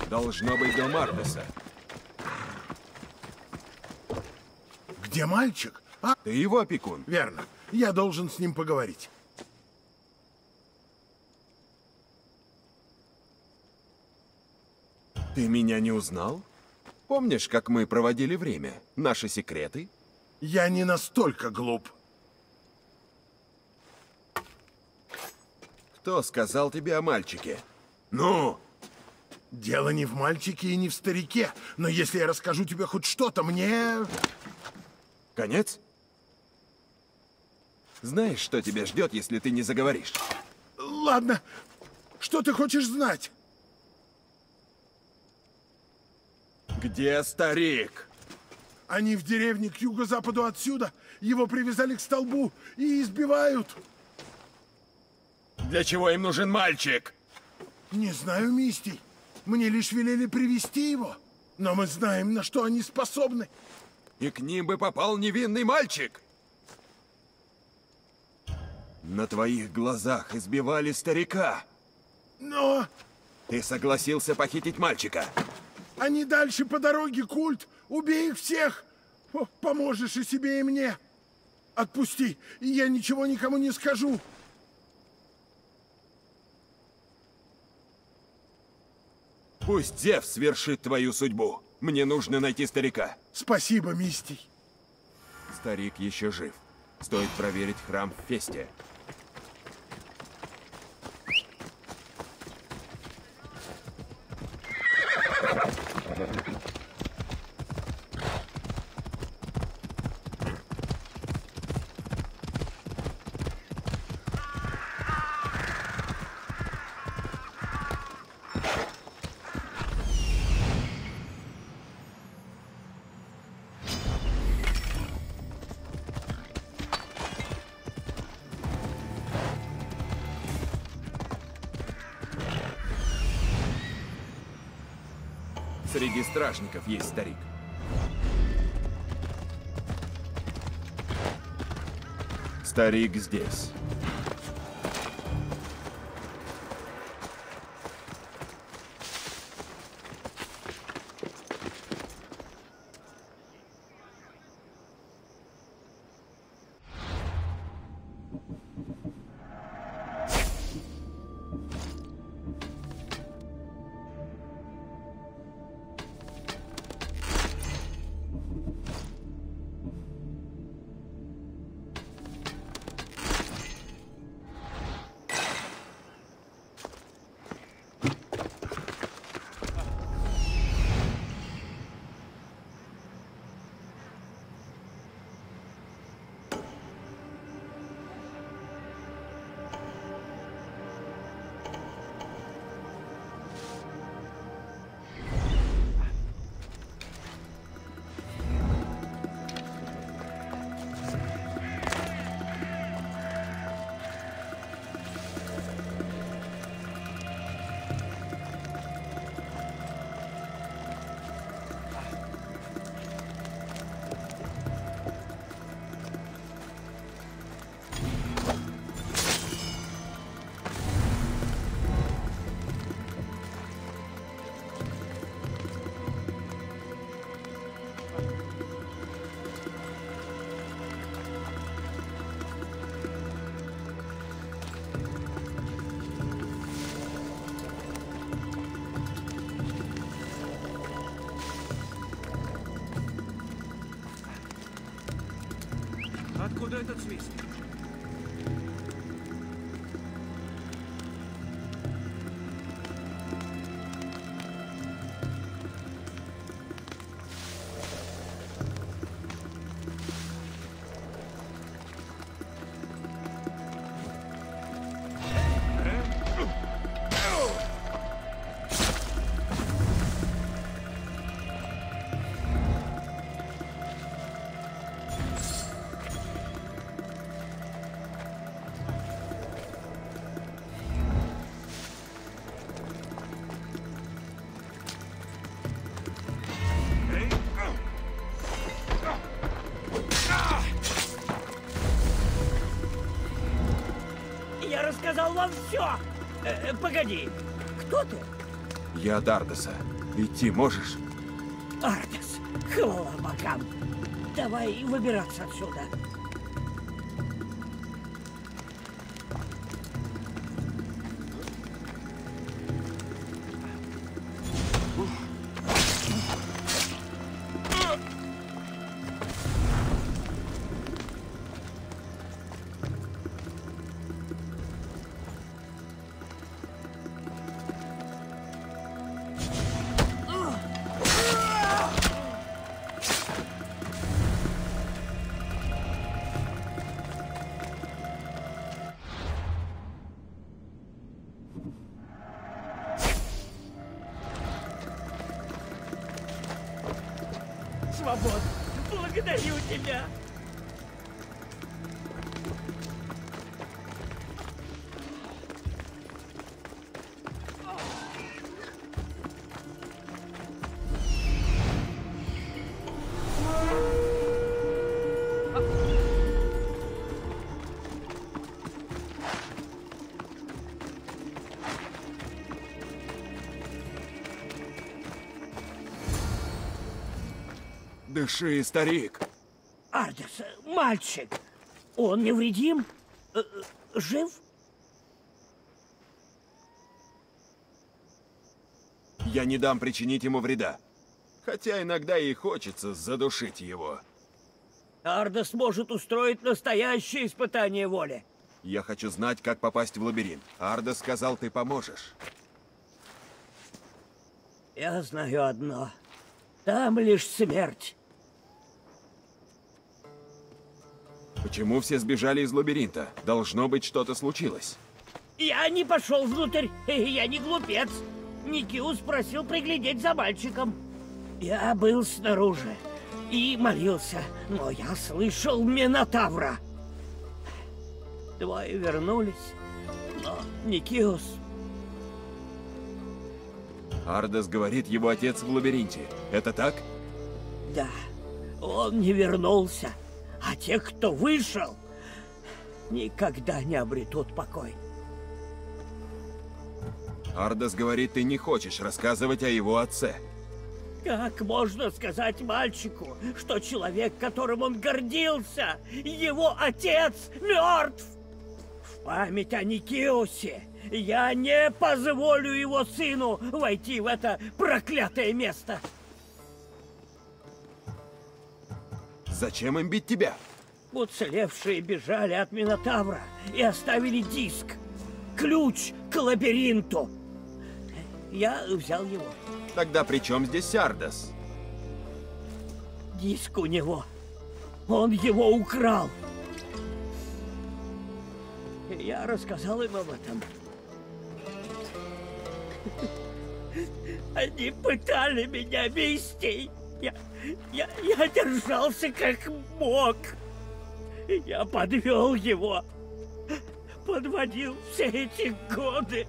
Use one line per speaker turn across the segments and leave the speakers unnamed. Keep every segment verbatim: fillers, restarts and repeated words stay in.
Должно быть дом Ардеса.
Где мальчик? А,
Ты его опекун?
верно. Я должен с ним поговорить.
Ты меня не узнал? Помнишь, как мы проводили время? Наши секреты?
Я не настолько глуп.
Кто сказал тебе о мальчике? Ну?
Дело не в мальчике и не в старике. Но если я расскажу тебе хоть что-то, мне...
Конец? Знаешь, что тебя ждет, если ты не заговоришь?
Ладно. Что ты хочешь знать?
Где старик?
Они в деревне к юго-западу отсюда. Его привязали к столбу и избивают.
Для чего им нужен мальчик?
Не знаю, Мистий. Мне лишь велели привести его. Но мы знаем, на что они способны.
И к ним бы попал невинный мальчик. На твоих глазах избивали старика.
Но
Ты согласился похитить мальчика.
они дальше по дороге, Культ. Убей их всех. О, поможешь и себе, и мне. Отпусти, и я ничего никому не скажу.
Пусть Зевс свершит твою судьбу. Мне нужно найти старика.
Спасибо, Мистий.
Старик еще жив. Стоит проверить храм в Фесте. Среди стражников есть старик. Старик здесь.
Откуда этот свист?
Я рассказал вам все. Э, погоди, кто ты?
Я Дардеса. Идти можешь?
Ардес, хвала богам. Давай выбираться отсюда. Свободно. Благодарю тебя.
Дыши, старик.
Ардес, мальчик. Он невредим? Э, жив?
Я не дам причинить ему вреда. Хотя иногда и хочется задушить его.
Ардес может устроить настоящее испытание воли.
Я хочу знать, как попасть в лабиринт. Ардес сказал, ты поможешь.
Я знаю одно. Там лишь смерть.
Почему все сбежали из лабиринта? Должно быть, что-то случилось.
Я не пошел внутрь. Я не глупец. Никиус просил приглядеть за мальчиком. Я был снаружи и молился, но я слышал Минотавра. Двое вернулись, но Никиус...
Ардес говорит, его отец в лабиринте. Это так?
Да, он не вернулся, а те, кто вышел, никогда не обретут покой.
Ардес говорит, ты не хочешь рассказывать о его отце.
Как можно сказать мальчику, что человек, которым он гордился, его отец, мертв? В память о Никиусе я не позволю его сыну войти в это проклятое место.
Зачем им бить тебя?
Уцелевшие бежали от Минотавра и оставили диск. Ключ к лабиринту. Я взял его.
Тогда при чем здесь Ардес?
Диск у него. Он его украл. Я рассказал им об этом. Они пытали меня вести. Я, я, я держался как мог. Я подвел его. Подводил все эти годы.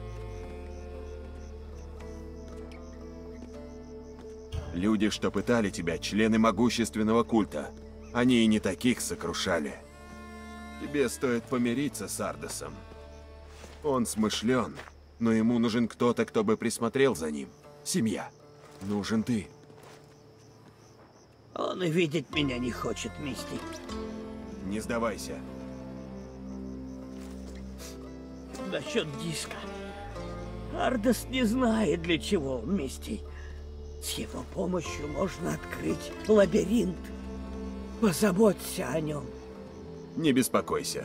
Люди, что пытали тебя, члены могущественного культа. Они и не таких сокрушали. Тебе стоит помириться с Ардесом. Он смышлен, но ему нужен кто-то, кто бы присмотрел за ним. Семья. Нужен ты.
Он и видеть меня не хочет, Мисти.
Не сдавайся.
Насчет диска. Ардес не знает, для чего он, Мисти. С его помощью можно открыть лабиринт. Позаботься о нем.
Не беспокойся.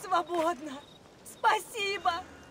свободна. Спасибо.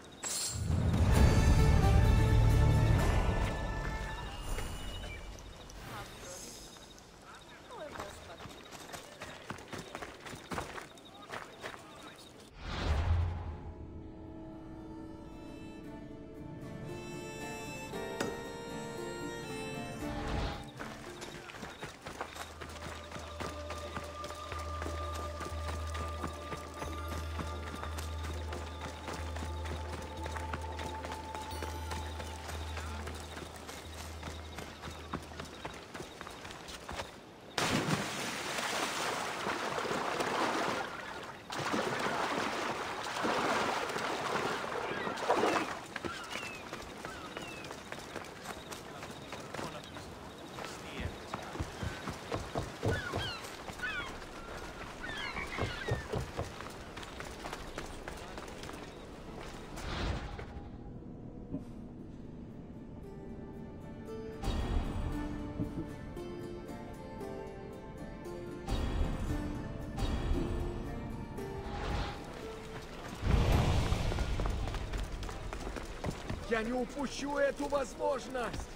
Я не упущу эту возможность!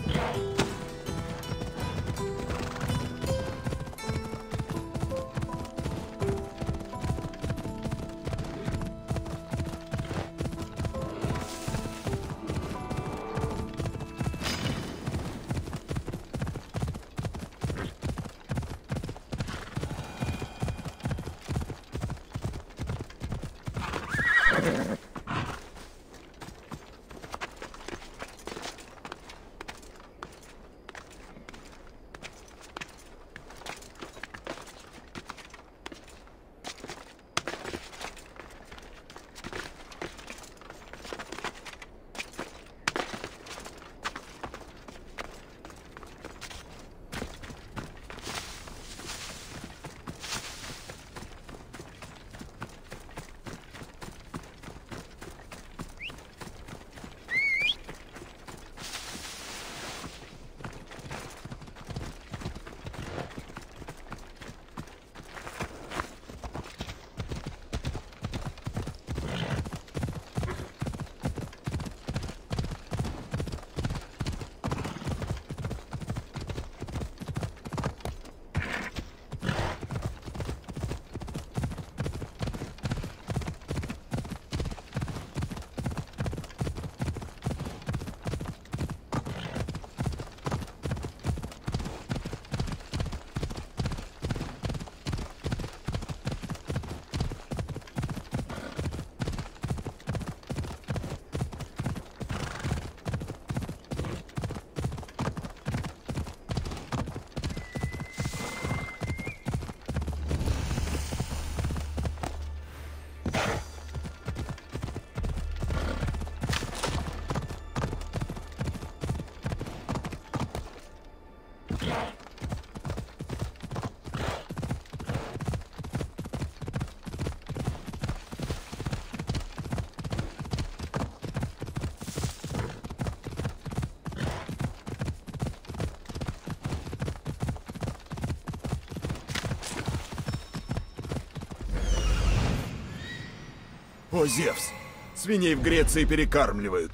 О, Зевс! Свиней в Греции перекармливают.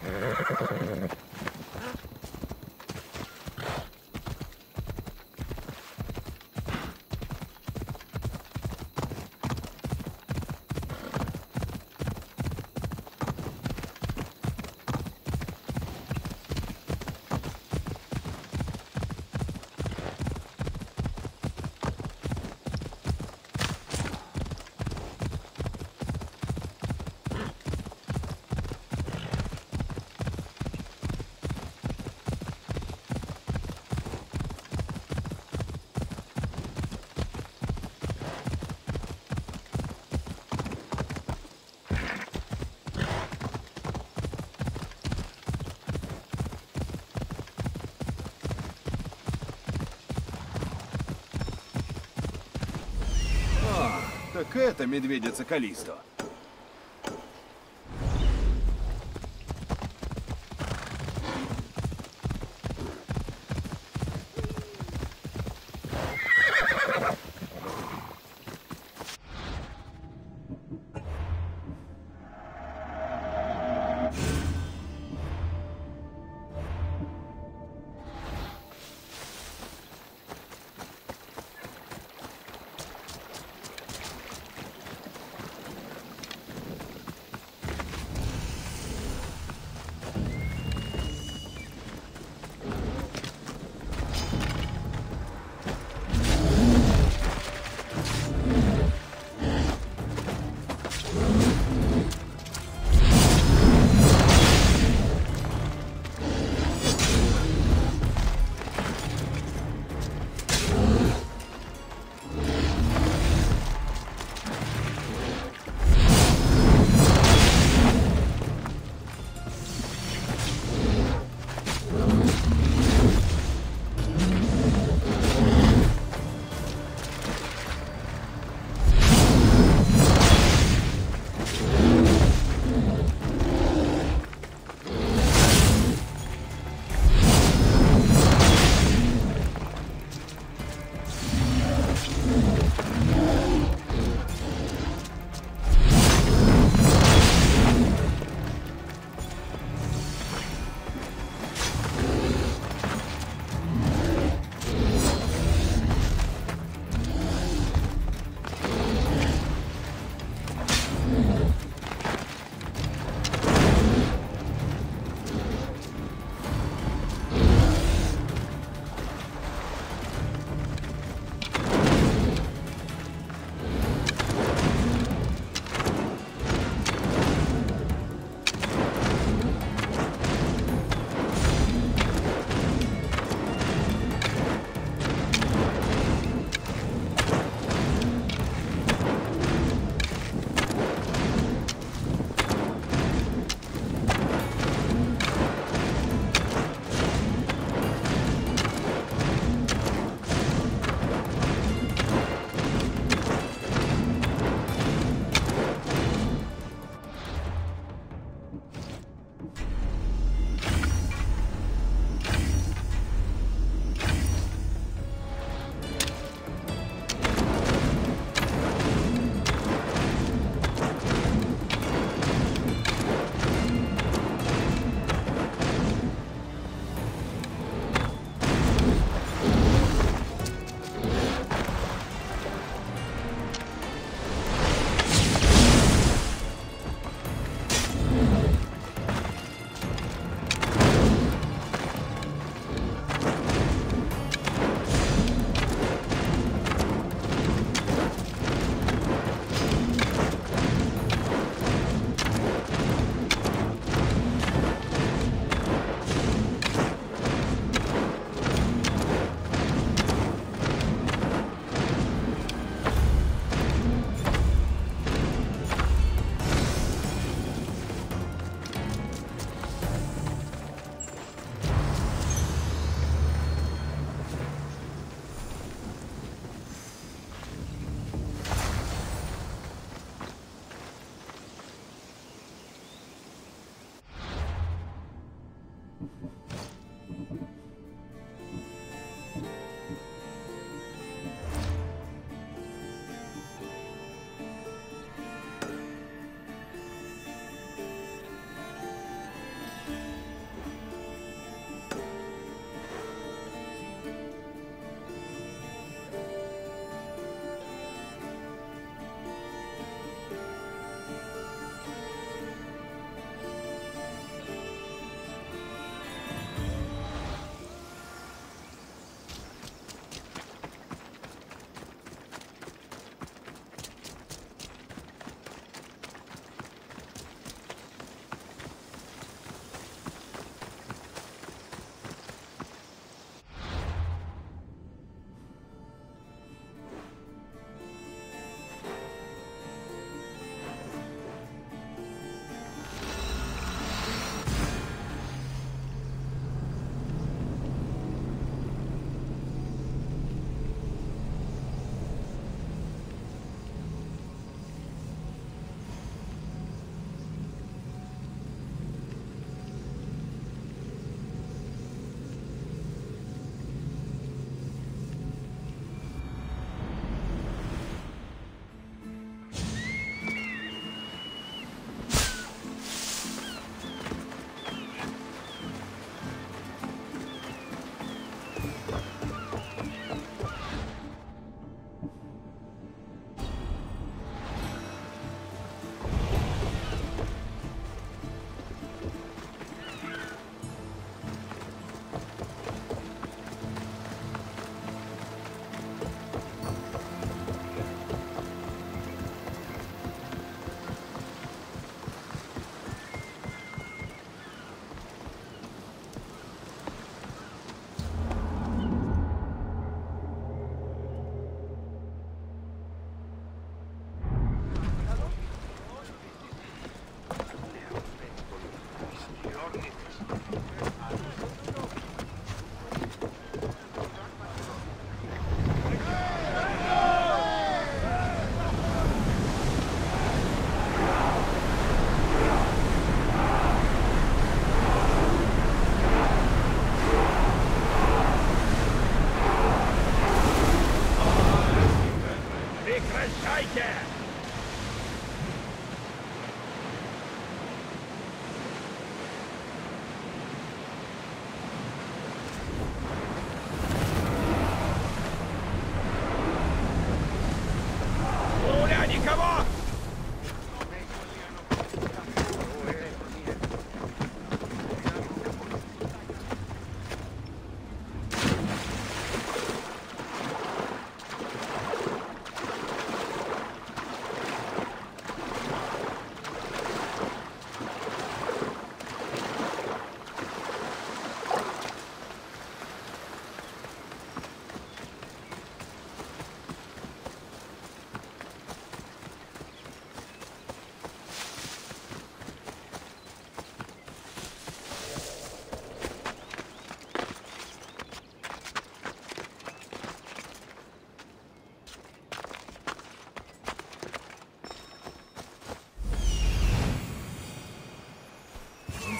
Так это медведица Калисто.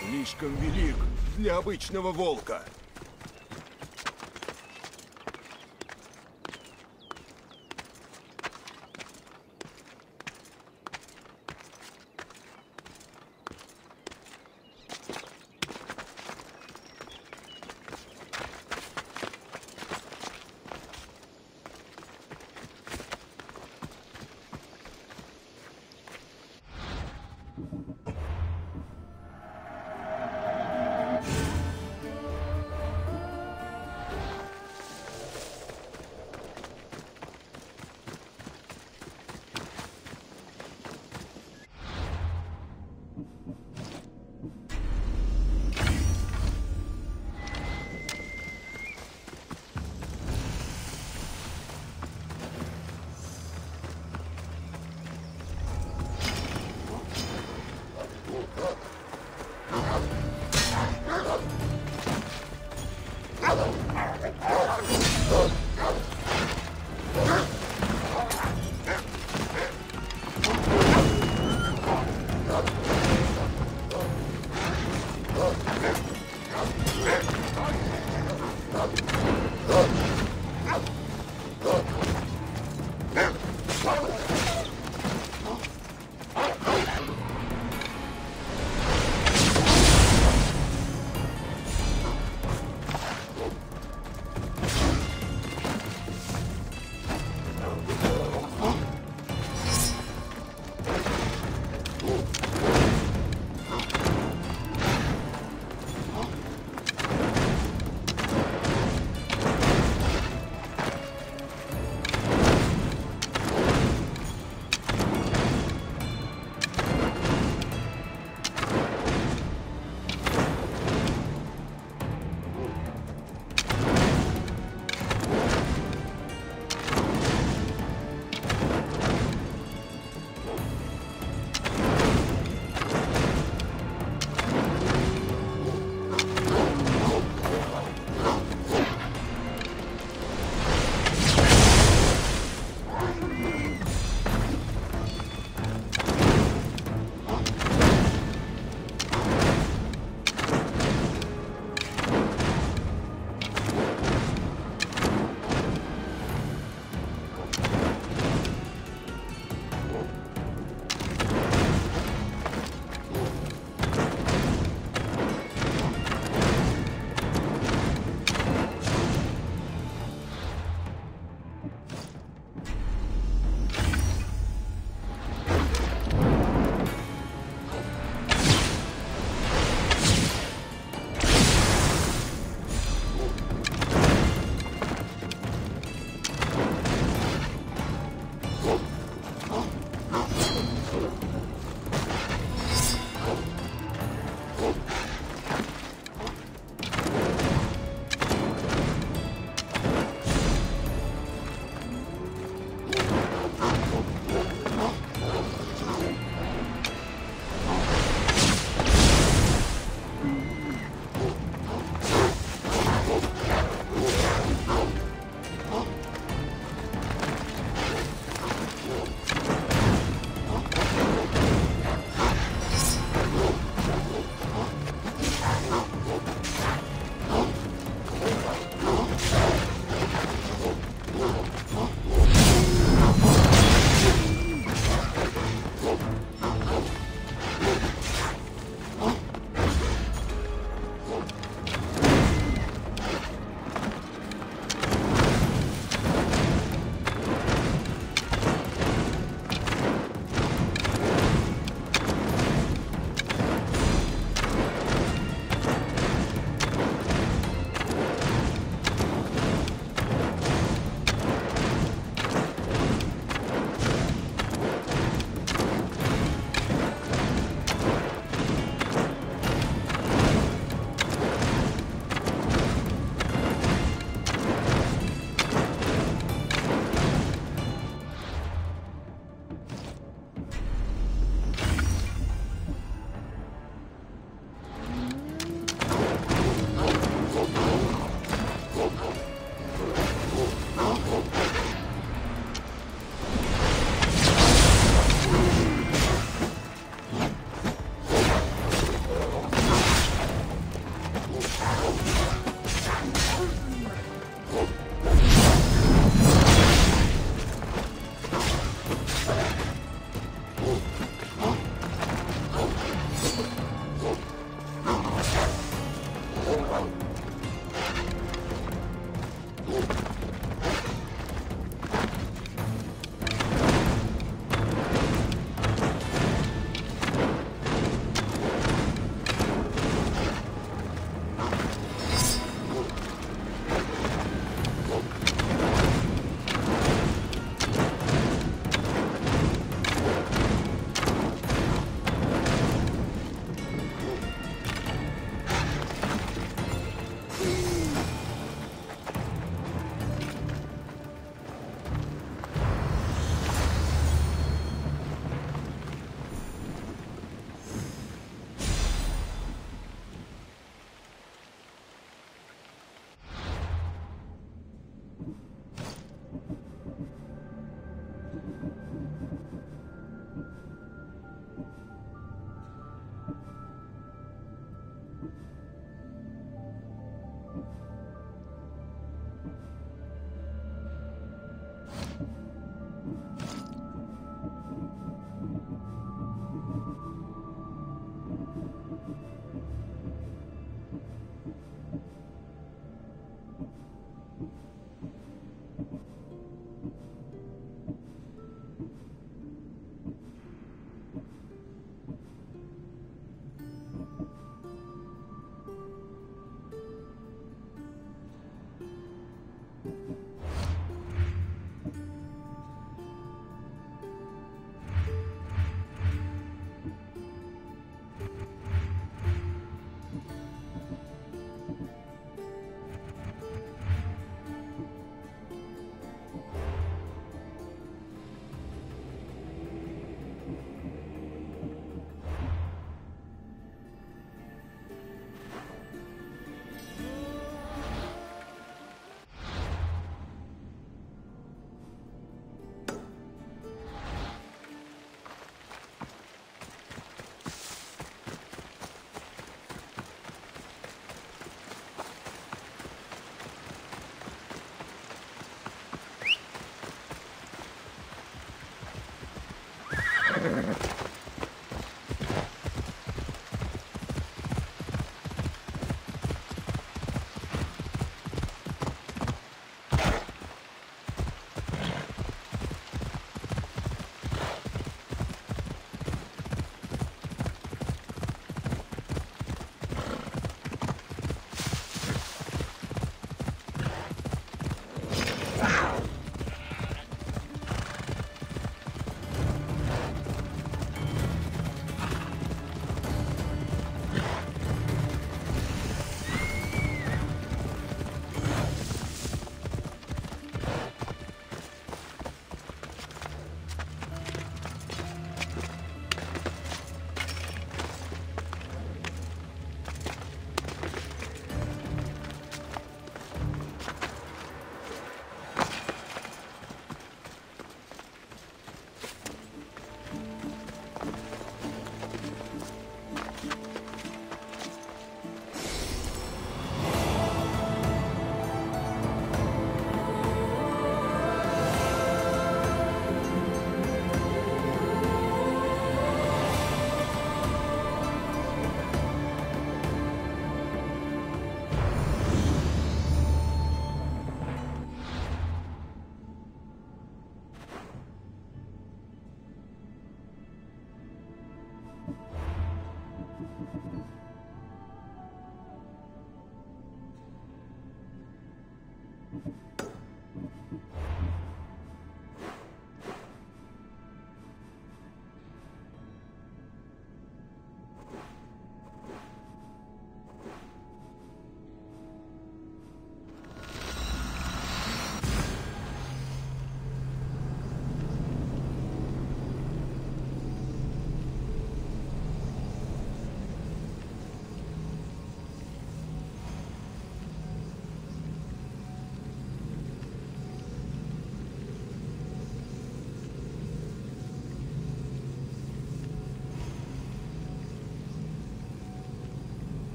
слишком велик для обычного волка.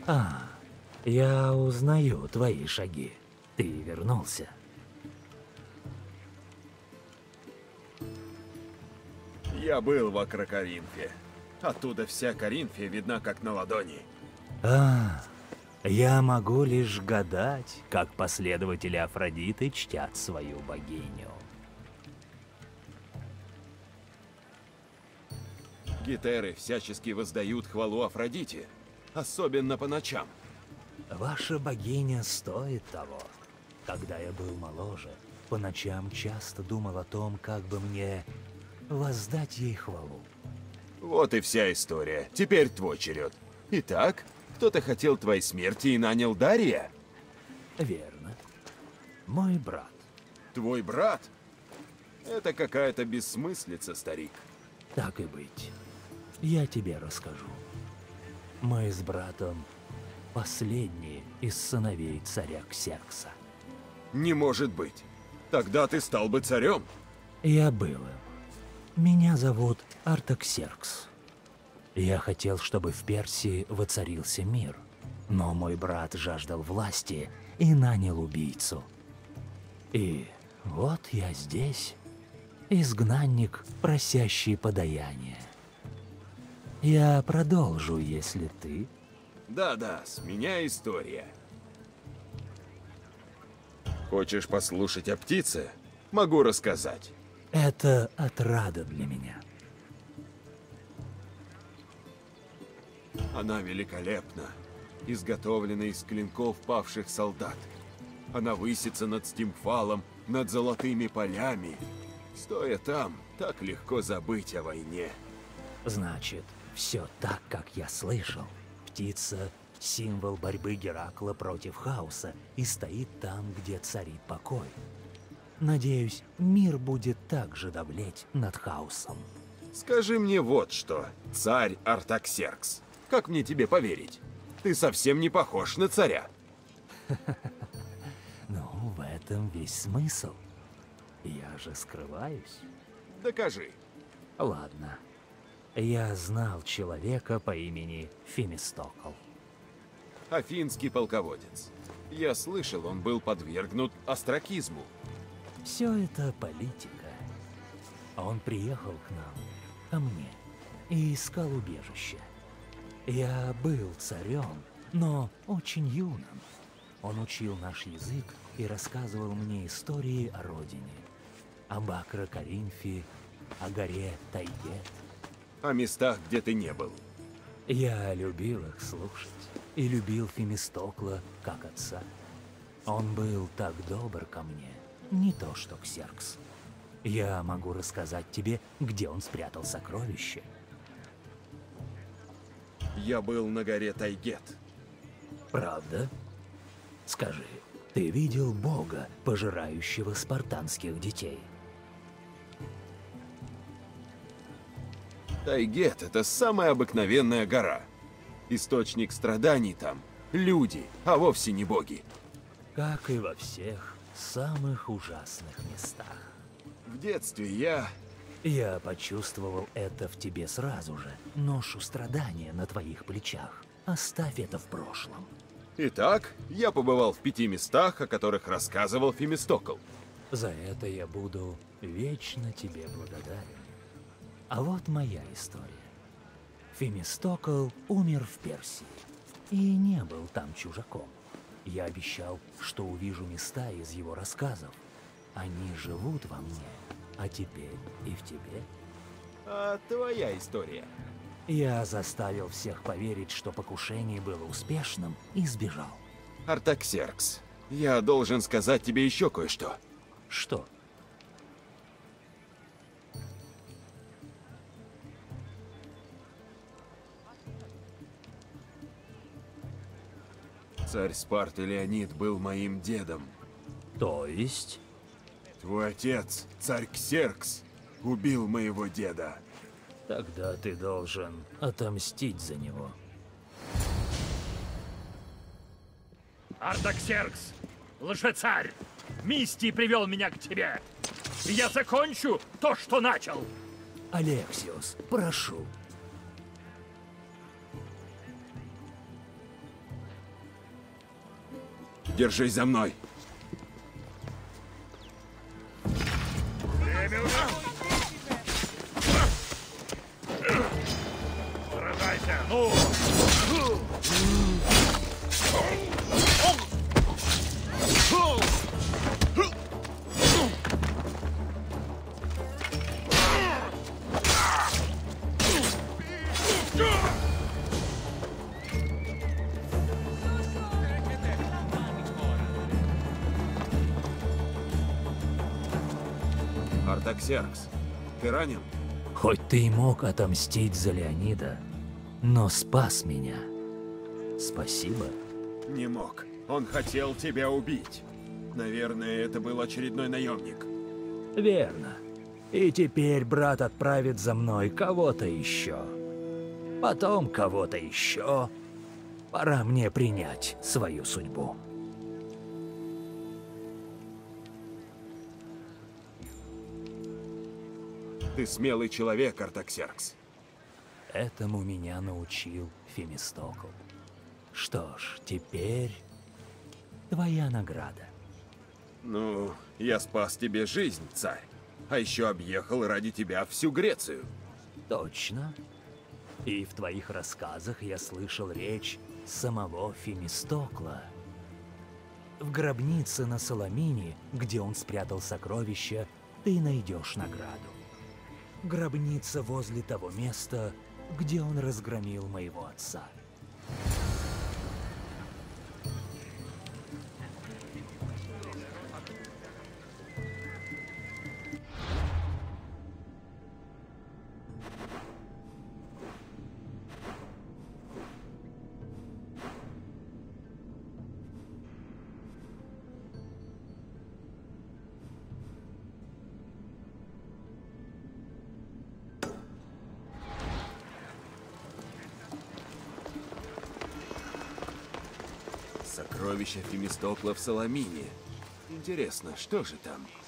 А, я узнаю твои шаги. Ты вернулся.
Я был в Акрокоринфе. Оттуда вся Коринфия видна как на ладони.
А, я могу лишь гадать, как последователи Афродиты чтят свою богиню.
Гетеры всячески воздают хвалу Афродите, особенно по ночам.
Ваша богиня стоит того. Когда я был моложе, по ночам часто думал о том, как бы мне воздать ей хвалу.
Вот и вся история. Теперь твой черед. Итак, кто-то хотел твоей смерти и нанял Дария?
Верно. Мой брат.
Твой брат? Это какая-то бессмыслица, старик.
Так и быть. Я тебе расскажу. Мы с братом последние из сыновей царя Ксеркса.
Не может быть. Тогда ты стал бы царем.
Я был им. Меня зовут Артаксеркс. Я хотел, чтобы в Персии воцарился мир, но мой брат жаждал власти и нанял убийцу. И вот я здесь, изгнанник, просящий подаяние. Я продолжу, если ты...
Да-да, с меня история. Хочешь послушать о птице? Могу рассказать.
Это отрада для меня.
Она великолепна, изготовлена из клинков павших солдат. Она высится над Стимфалом, над золотыми полями. Стоя там, так легко забыть о войне.
Значит, все так, как я слышал. Птица — символ борьбы Геракла против хаоса и стоит там, где царит покой. Надеюсь, мир будет также давлеть над хаосом.
Скажи мне вот что, царь Артаксеркс. Как мне тебе поверить? Ты совсем не похож на царя.
Ну, в этом весь смысл. Я же скрываюсь.
Докажи.
Ладно. Я знал человека по имени Фемистокл.
Афинский полководец. Я слышал, он был подвергнут остракизму.
Все это политика. Он приехал к нам, ко мне, и искал убежище. Я был царем, но очень юным. Он учил наш язык и рассказывал мне истории о родине. Об Акрокоринфе, о горе Тайгет.
О местах, где ты не был.
Я любил их слушать и любил Фемистокла как отца. Он был так добр ко мне, не то что Ксеркс. Я могу рассказать тебе, где он спрятал сокровище.
Я был на горе Тайгет.
Правда? Скажи, ты видел бога, пожирающего спартанских детей?
Тайгет — это самая обыкновенная гора. Источник страданий там — люди, а вовсе не боги.
Как и во всех самых ужасных местах.
В детстве я...
Я почувствовал это в тебе сразу же. Ношу страдания на твоих плечах. Оставь это в прошлом.
Итак, я побывал в пяти местах, о которых рассказывал Фемистокл.
За это я буду вечно тебе благодарен. А вот моя история. Фемистокл умер в Персии и не был там чужаком. Я обещал, что увижу места из его рассказов. Они живут во мне, а теперь и в тебе.
А твоя история?
Я заставил всех поверить, что покушение было успешным, и сбежал.
Артаксеркс, я должен сказать тебе еще кое-что.
Что?
Царь Спарты Леонид был моим дедом.
То есть?
Твой отец, царь Ксеркс, убил моего деда.
Тогда ты должен отомстить за него.
Артаксеркс, лжецарь, Мистий привел меня к тебе. И я закончу то, что начал.
Алексиос, прошу.
Держись за мной.
Сражайся, ну!
Артаксеркс, ты ранен?
Хоть ты и мог отомстить за Леонида, но спас меня. Спасибо.
Не мог. Он хотел тебя убить. Наверное, это был очередной наемник.
Верно. И теперь брат отправит за мной кого-то еще. Потом кого-то еще. Пора мне принять свою судьбу.
Ты смелый человек, Артаксеркс.
Этому меня научил Фемистокл. Что ж, теперь твоя награда.
Ну, я спас тебе жизнь, царь. А еще объехал ради тебя всю Грецию.
Точно. И в твоих рассказах я слышал речь самого Фемистокла. В гробнице на Саламине, где он спрятал сокровища, ты найдешь награду. Гробница возле того места, где он разгромил моего отца.
Сокровища Фемистокла в Саламине. Интересно, что же там?